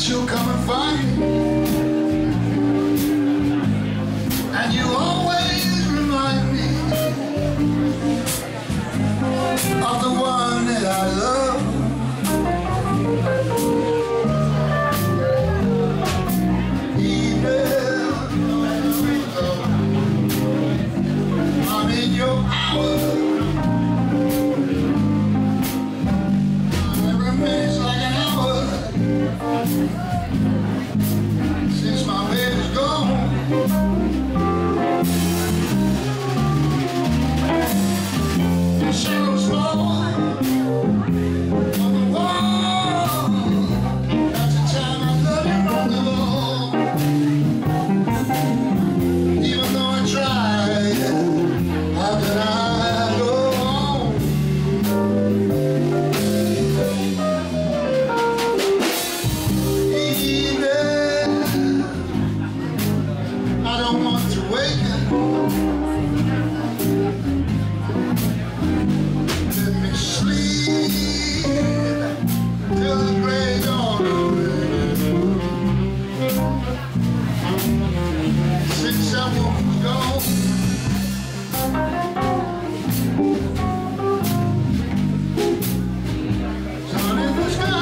she'll come and find me. And you always remind me of the one that I love. Even I'm in your power. Every minute's like an hour since my baby's gone. The shadows fall on the wall. That's the time I love you most of all. Even though I tried, how could I go on? Even I don't want to wake up. Let me sleep till the gray dawn. Since someone's gone, sun in the sky.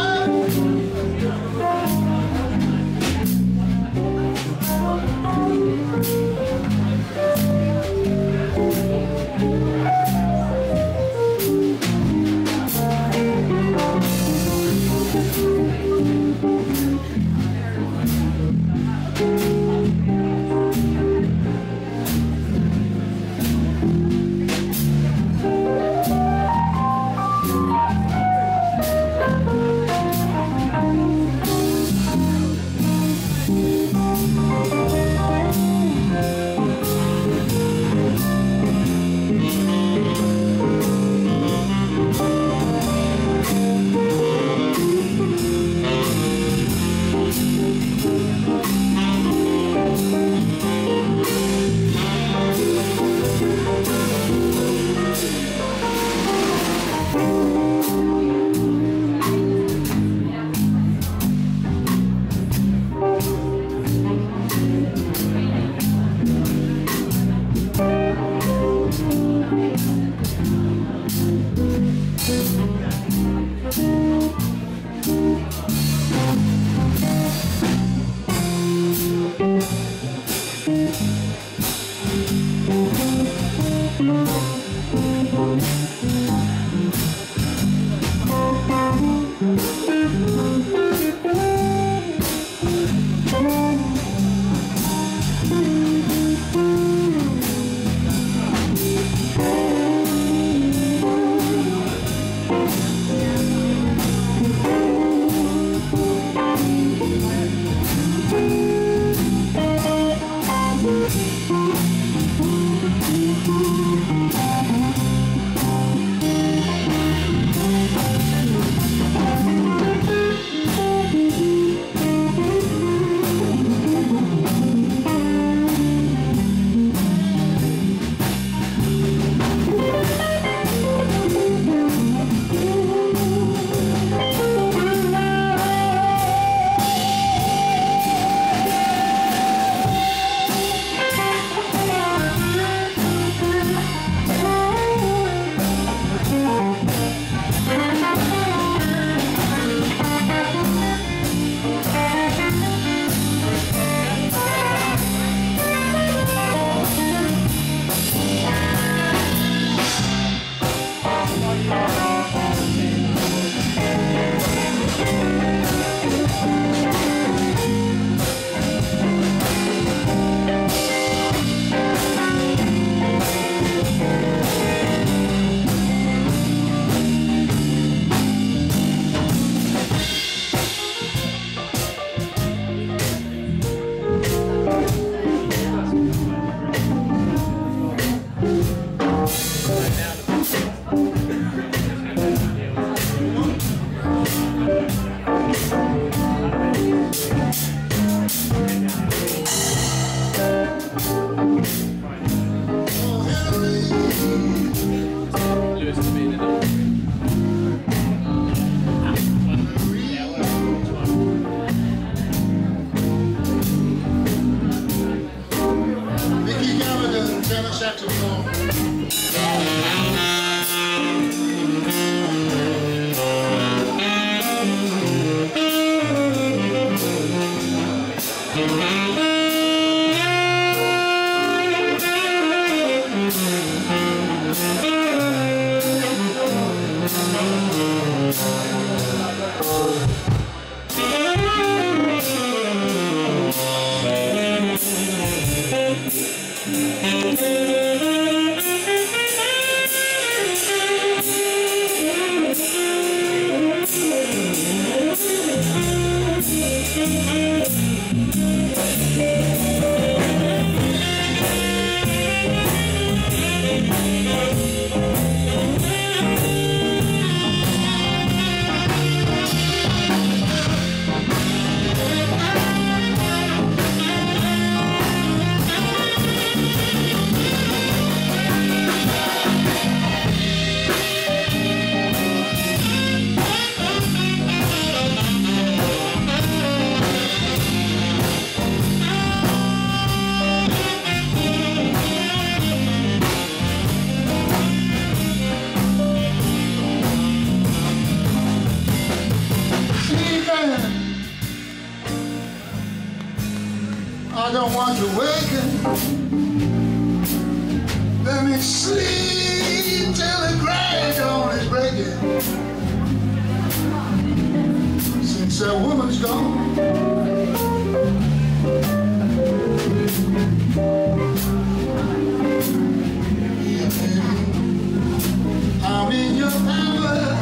saxophone. I don't want to waken. Let me sleep till the gray dawn is breaking. Since that woman's gone, yeah, baby, I'm in your power.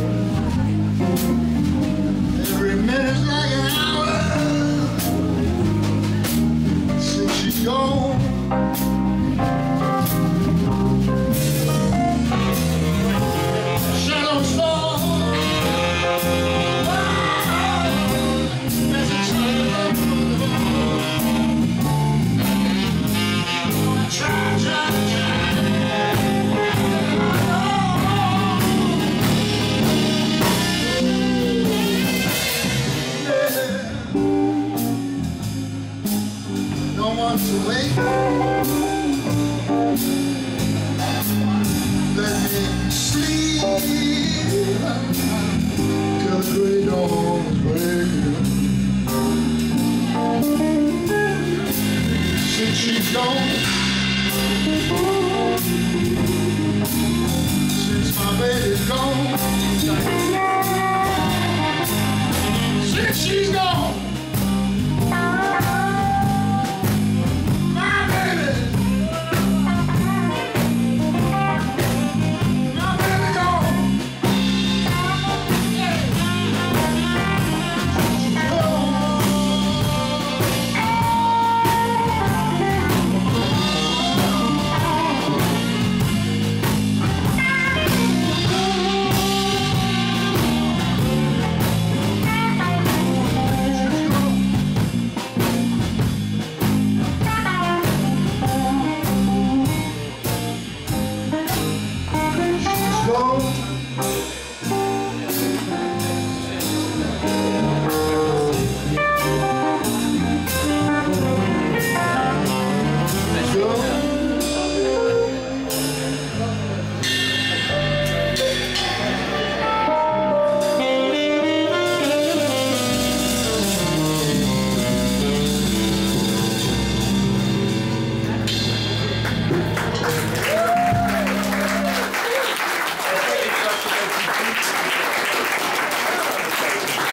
Every minute's like an hour. She's gone. Shadows fall. As it's to wait. Let me sleep till the gray dawn breaks. Since she's gone, since my baby's gone, since she's gone.